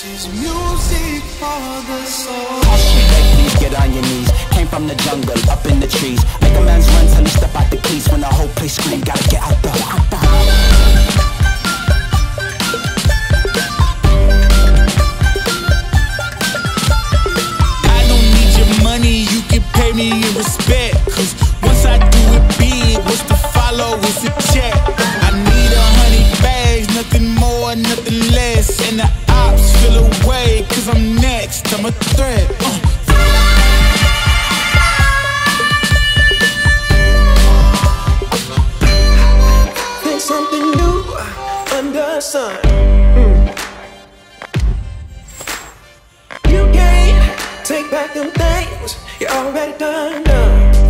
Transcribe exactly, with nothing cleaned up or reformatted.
This is music for the soul. All shit, like, please get on your knees. Came from the jungle, up in the trees. Make a man's run till he step out the keys. When the whole place scream, gotta get out the, out the. I don't need your money, you can pay me in respect. Cause once I do it big, what's to follow is a check. I need a hundred bags, nothing more, nothing less. And the ops feel away, cause I'm next, I'm a threat. uh. Think something new under the sun. mm. You can't take back them things you already done, done.